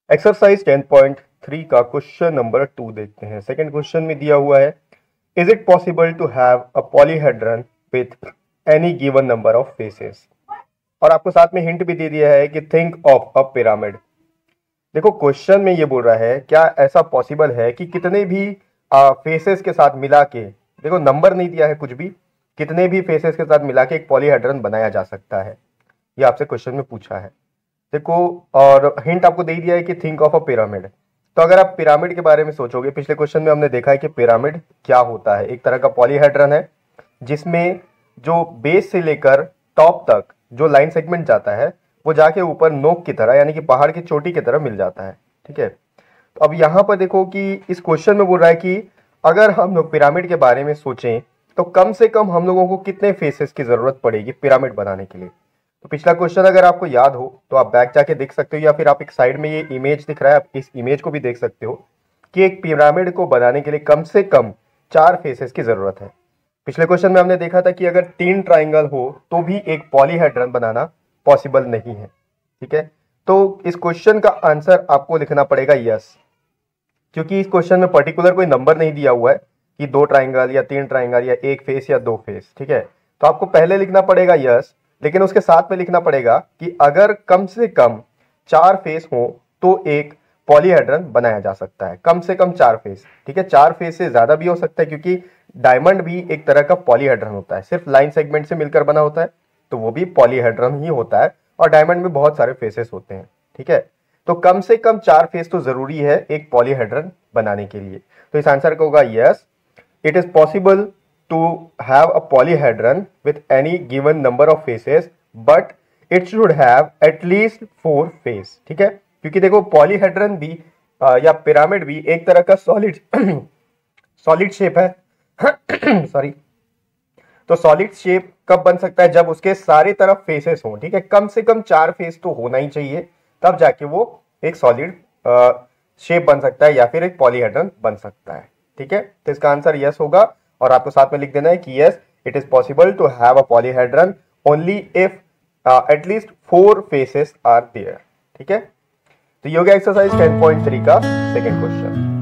Exercise 10.3 का question number 2 देखते हैं। सेकंड क्वेश्चन में दिया हुआ है, is it possible to have a polyhedron with any given number of faces. और आपको साथ में हिंट भी दे दिया है कि थिंक ऑफ अ पिरामिड। देखो क्वेश्चन में ये बोल रहा है क्या ऐसा पॉसिबल है कि कितने भी फेसेस के साथ मिला के, देखो नंबर नहीं दिया है कुछ भी, कितने भी फेसेस के साथ मिला के एक पॉलीहेड्रन बनाया जा सकता है, ये आपसे क्वेश्चन में पूछा है। देखो और हिंट आपको दे दिया है कि थिंक ऑफ अ पिरामिड। तो अगर आप पिरामिड के बारे में सोचोगे, पिछले क्वेश्चन में हमने देखा है कि पिरामिड क्या होता है, एक तरह का पॉलीहेड्रन है जिसमें जो बेस से लेकर टॉप तक जो लाइन सेगमेंट जाता है वो जाके ऊपर नोक की तरह यानी कि पहाड़ की चोटी की तरह मिल जाता है। ठीक है, तो अब यहां पर देखो कि इस क्वेश्चन में बोल रहा है कि अगर हम लोग पिरामिड के बारे में सोचें तो कम से कम हम लोगों को कितने फेसेस की जरूरत पड़ेगी पिरामिड बनाने के लिए। तो पिछला क्वेश्चन अगर आपको याद हो तो आप बैक जाके देख सकते हो, या फिर आप एक साइड में ये इमेज दिख रहा है, आप इस इमेज को भी देख सकते हो कि एक पिरामिड को बनाने के लिए कम से कम 4 फेसेस की जरूरत है। पिछले क्वेश्चन में हमने देखा था कि अगर 3 ट्राइंगल हो तो भी एक पॉलीहेड्रन बनाना पॉसिबल नहीं है। ठीक है, तो इस क्वेश्चन का आंसर आपको लिखना पड़ेगा यस, क्योंकि इस क्वेश्चन में पर्टिकुलर कोई नंबर नहीं दिया हुआ है कि 2 ट्राइंगल या 3 ट्राइंगल या 1 फेस या 2 फेस। ठीक है, तो आपको पहले लिखना पड़ेगा यस, लेकिन उसके साथ में लिखना पड़ेगा कि अगर कम से कम 4 फेस हो तो एक पॉलीहेड्रन बनाया जा सकता है। कम से कम 4 फेस, ठीक है, 4 फेस से ज्यादा भी हो सकता है क्योंकि डायमंड भी एक तरह का पॉलीहेड्रन होता है, सिर्फ लाइन सेगमेंट से मिलकर बना होता है तो वो भी पॉलीहेड्रन ही होता है, और डायमंड में बहुत सारे फेसेस होते हैं। ठीक है, तो कम से कम 4 फेस तो जरूरी है एक पॉलीहेड्रन बनाने के लिए। तो इस आंसर का होगा yes, it is possible to have a polyhedron with any given number of faces but it should have at least 4 face। ठीक है, क्योंकि देखो पॉलीहेड्रन भी या पिरामिड भी एक तरह का सॉलिड सॉलिड शेप है सॉरी, तो सॉलिड शेप कब बन सकता है, जब उसके सारे तरफ फेसेस हों। ठीक है, कम से कम 4 फेस तो होना ही चाहिए, तब जाके वो एक सॉलिड शेप बन सकता है या फिर एक पॉलीहेड्रन बन सकता है। ठीक है, तो इसका आंसर यस होगा, और आपको साथ में लिख देना है कि yes it is possible to have a polyhedron only if at least 4 faces are there. ठीक है, तो ये हो गया एक्सरसाइज 10.3 का सेकंड क्वेश्चन।